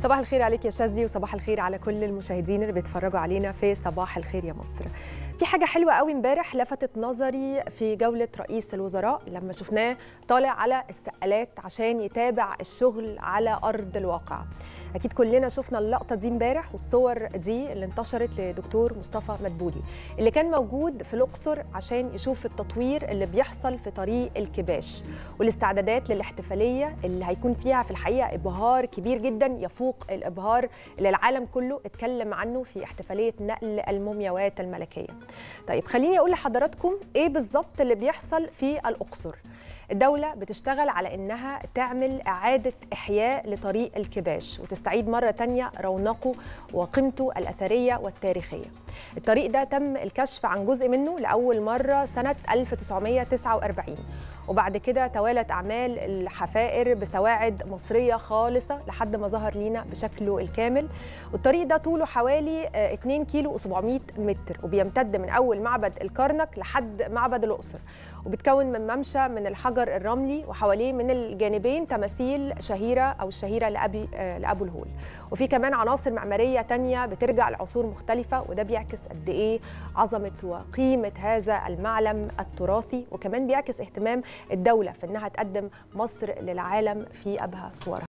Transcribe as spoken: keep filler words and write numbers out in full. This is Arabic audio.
صباح الخير عليك يا شاذلي، وصباح الخير على كل المشاهدين اللي بيتفرجوا علينا في صباح الخير يا مصر. في حاجة حلوة قوي امبارح لفتت نظري في جولة رئيس الوزراء لما شفناه طالع على السقالات عشان يتابع الشغل على أرض الواقع. أكيد كلنا شفنا اللقطة دي امبارح والصور دي اللي انتشرت لدكتور مصطفى مدبولي اللي كان موجود في الأقصر عشان يشوف التطوير اللي بيحصل في طريق الكباش والاستعدادات للاحتفالية اللي هيكون فيها في الحقيقة إبهار كبير جدا يفوق الإبهار اللي العالم كله اتكلم عنه في احتفالية نقل المومياوات الملكية. طيب خليني أقول لحضراتكم إيه بالظبط اللي بيحصل في الأقصر. الدولة بتشتغل على إنها تعمل إعادة إحياء لطريق الكباش وتستعيد مرة تانية رونقه وقيمته الأثرية والتاريخية. الطريق ده تم الكشف عن جزء منه لأول مرة سنة ألف وتسعمائة وتسعة وأربعين، وبعد كده توالت أعمال الحفائر بسواعد مصرية خالصة لحد ما ظهر لينا بشكله الكامل. والطريق ده طوله حوالي اتنين كيلو وسبعمائة متر وبيمتد من أول معبد الكرنك لحد معبد الأقصر، وبتكون من ممشى من الحجر الرملي وحواليه من الجانبين تماثيل شهيرة أو الشهيرة لأبي لأبو الهول. وفي كمان عناصر معمارية تانية بترجع لعصور مختلفة، وده بيعكس قد إيه عظمة وقيمة هذا المعلم التراثي، وكمان بيعكس اهتمام الدولة في إنها تقدم مصر للعالم في أبهى صورها.